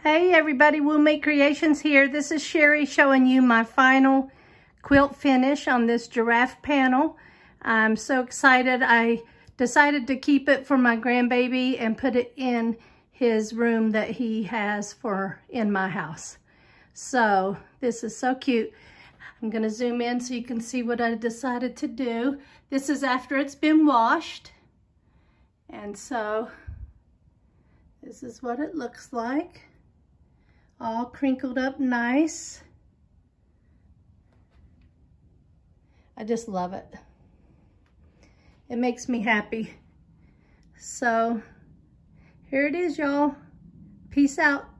Hey everybody, We'll Make Creations here. This is Sherry showing you my final quilt finish on this giraffe panel. I'm so excited. I decided to keep it for my grandbaby and put it in his room that he has in my house. So this is so cute. I'm gonna zoom in so you can see what I decided to do. This is after it's been washed. And so this is what it looks like. All crinkled up nice. I just love it. It makes me happy. So here it is, y'all. Peace out.